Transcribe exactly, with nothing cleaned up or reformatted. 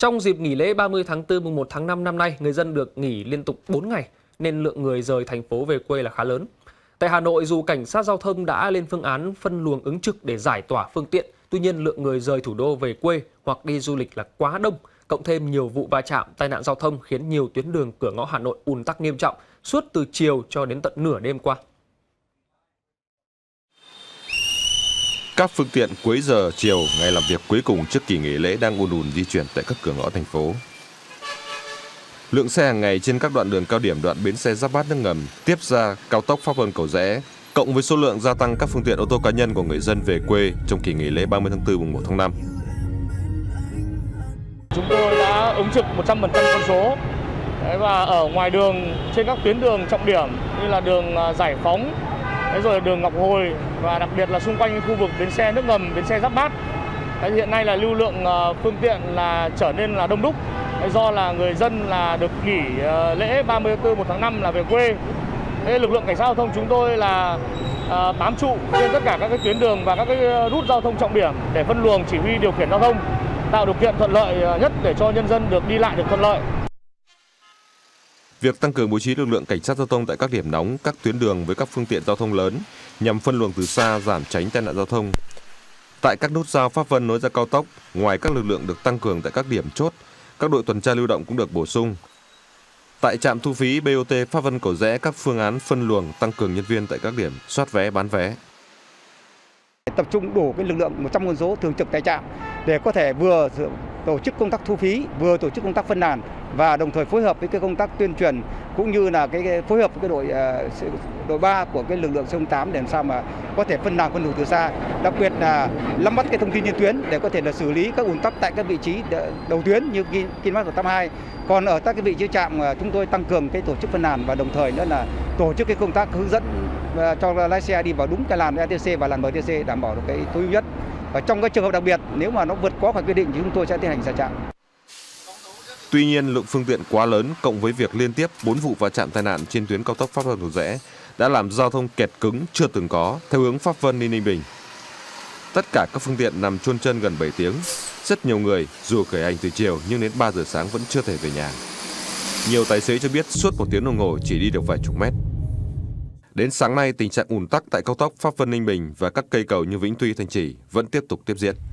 Trong dịp nghỉ lễ ba mươi tháng tư mùng một tháng năm năm nay, người dân được nghỉ liên tục bốn ngày nên lượng người rời thành phố về quê là khá lớn. Tại Hà Nội, dù cảnh sát giao thông đã lên phương án phân luồng ứng trực để giải tỏa phương tiện, tuy nhiên lượng người rời thủ đô về quê hoặc đi du lịch là quá đông, cộng thêm nhiều vụ va chạm, tai nạn giao thông khiến nhiều tuyến đường cửa ngõ Hà Nội ùn tắc nghiêm trọng suốt từ chiều cho đến tận nửa đêm qua. Các phương tiện cuối giờ chiều ngày làm việc cuối cùng trước kỳ nghỉ lễ đang ùn ùn di chuyển tại các cửa ngõ thành phố. Lượng xe hàng ngày trên các đoạn đường cao điểm đoạn bến xe Giáp Bát nước ngầm tiếp ra cao tốc Pháp Vân Cầu Giẽ, cộng với số lượng gia tăng các phương tiện ô tô cá nhân của người dân về quê trong kỳ nghỉ lễ ba mươi tháng tư mùng một tháng năm. Chúng tôi đã ứng trực một trăm phần trăm con số và ở ngoài đường trên các tuyến đường trọng điểm như là đường Giải Phóng, rồi đường Ngọc Hồi và đặc biệt là xung quanh khu vực bến xe nước ngầm, bến xe Giáp Bát. Hiện nay là lưu lượng phương tiện là trở nên là đông đúc do là người dân là được nghỉ lễ ba mươi tháng tư một tháng năm là về quê. Lực lượng cảnh sát giao thông chúng tôi là bám trụ trên tất cả các cái tuyến đường và các cái nút giao thông trọng điểm để phân luồng, chỉ huy điều khiển giao thông, tạo điều kiện thuận lợi nhất để cho nhân dân được đi lại được thuận lợi. Việc tăng cường bố trí lực lượng cảnh sát giao thông tại các điểm nóng, các tuyến đường với các phương tiện giao thông lớn nhằm phân luồng từ xa, giảm tránh tai nạn giao thông. Tại các nút giao Pháp Vân nối ra cao tốc, ngoài các lực lượng được tăng cường tại các điểm chốt, các đội tuần tra lưu động cũng được bổ sung. Tại trạm thu phí bê o tê Pháp Vân Cầu Giẽ, các phương án phân luồng tăng cường nhân viên tại các điểm soát vé, bán vé. Tập trung đủ cái lực lượng một trăm con số thường trực tại trạm để có thể vừa tổ chức công tác thu phí, vừa tổ chức công tác phân làn và đồng thời phối hợp với cái công tác tuyên truyền cũng như là cái, cái phối hợp với cái đội đội ba của cái lực lượng C không tám để làm sao mà có thể phân làn phân luồng từ xa, đặc biệt là nắm bắt cái thông tin trên tuyến để có thể là xử lý các ùn tắc tại các vị trí đầu tuyến như km một tám hai. Còn ở các cái vị trí trạm chúng tôi tăng cường cái tổ chức phân làn và đồng thời nữa là tổ chức cái công tác hướng dẫn cho lái xe đi vào đúng cái làn e tê xê và làn em tê xê đảm bảo được cái tối ưu nhất. Và trong các trường hợp đặc biệt nếu mà nó vượt quá khỏi quy định thì chúng tôi sẽ tiến hành xả trạm. Tuy nhiên, lượng phương tiện quá lớn cộng với việc liên tiếp bốn vụ va chạm tai nạn trên tuyến cao tốc Pháp Vân Cầu Giẽ đã làm giao thông kẹt cứng chưa từng có theo hướng Pháp Vân đi Ninh Bình. Tất cả các phương tiện nằm chôn chân gần bảy tiếng. Rất nhiều người dù khởi hành từ chiều nhưng đến ba giờ sáng vẫn chưa thể về nhà. Nhiều tài xế cho biết suốt một tiếng đồng hồ chỉ đi được vài chục mét. Đến sáng nay, tình trạng ùn tắc tại cao tốc Pháp Vân Ninh Bình và các cây cầu như Vĩnh Tuy, Thanh Trì vẫn tiếp tục tiếp diễn.